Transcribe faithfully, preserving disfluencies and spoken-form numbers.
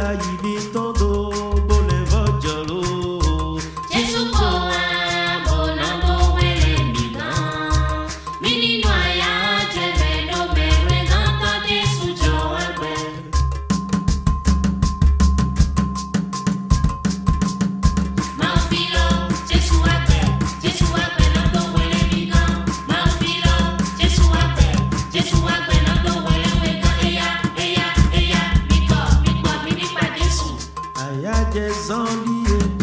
yìí ní tọ́dọ̀ bọ́lẹ̀ bọ́jọ́ ló. Jésù kọ́ wa bọ̀nà tó wẹ̀lẹ̀ mi gan. Mi nínú àyà jẹ̀bẹ̀ ló bẹ̀rẹ̀ náà tọ́ Jésù jọ wá gbẹ. Máa fi lọ Jésù wá gbẹ, Jésù wá gbẹ náà tó wẹ̀lẹ̀ mi gan. Máa fi lọ Jésù wá gbẹ, Jésù wá gbẹ náà tó wẹ̀lẹ̀ mi gan. Eya, eya, eya, mi gbọ́, mi gbọ́, mi nípa Jésù. Àyà jẹ zọ́ọ̀lì yẹn.